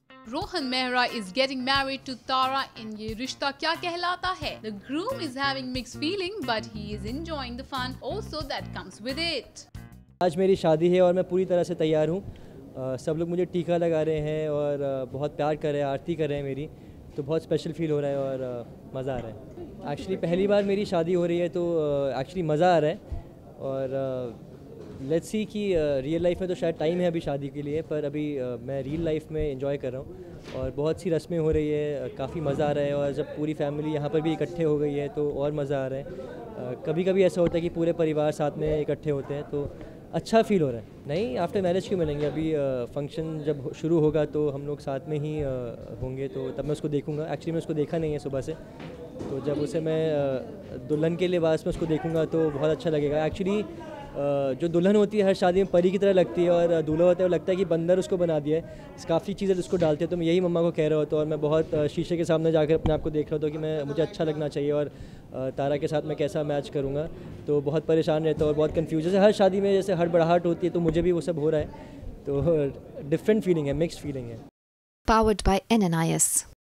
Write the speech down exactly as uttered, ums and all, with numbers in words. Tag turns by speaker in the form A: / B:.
A: Rohan Mehra is getting married to Tara in Ye Rishta Kya Kehlata Hai. The groom is having mixed feeling, but he is enjoying the fun also that comes with it.
B: आज मेरी शादी है और मैं पूरी तरह से तैयार हूँ। सब लोग मुझे टीका लगा रहे हैं और uh, बहुत प्यार कर रहे हैं, आरती कर रहे हैं मेरी, तो बहुत स्पेशल फील हो रहा है और uh, मज़ा आ रहा है। एक्चुअली पहली बार मेरी शादी हो रही है तो एक्चुअली uh, मज़ा आ रहा है और लेट्स सी कि रियल लाइफ में तो शायद टाइम है अभी शादी के लिए, पर अभी uh, मैं रियल लाइफ में एंजॉय कर रहा हूँ और बहुत सी रस्में हो रही है, uh, काफ़ी मज़ा आ रहा है और जब पूरी फैमिली यहाँ पर भी इकट्ठे हो गई है तो और मज़ा आ रहा है। uh, कभी कभी ऐसा होता है कि पूरे परिवार साथ में इकट्ठे होते हैं तो अच्छा फील हो रहा है। नहीं, आफ्टर मैरिज क्यों मिलेंगे, अभी फंक्शन uh, जब शुरू होगा तो हम लोग साथ में ही uh, होंगे, तो तब मैं उसको देखूंगा। एक्चुअली मैं उसको देखा नहीं है सुबह से, तो जब उसे मैं uh, दुल्हन के लिबास में उसको देखूंगा तो बहुत अच्छा लगेगा। एक्चुअली Uh, जो दुल्हन होती है हर शादी में परी की तरह लगती है और दूल्हा होता है वो लगता है कि बंदर उसको बना दिया है, काफ़ी चीज़ें उसको डालते हैं। तो मैं यही मम्मा को कह रहा होता और मैं बहुत uh, शीशे के सामने जाकर अपने आप को देख रहा था कि मैं मुझे अच्छा लगना चाहिए और uh, तारा के साथ मैं कैसा मैच करूँगा। तो बहुत परेशान रहता और बहुत कन्फ्यूज, जैसे हर शादी में जैसे हड़बड़ाहट होती है तो मुझे भी वो सब हो रहा है, तो डिफरेंट फीलिंग है, मिक्स्ड फीलिंग है।
C: Powered by N N I S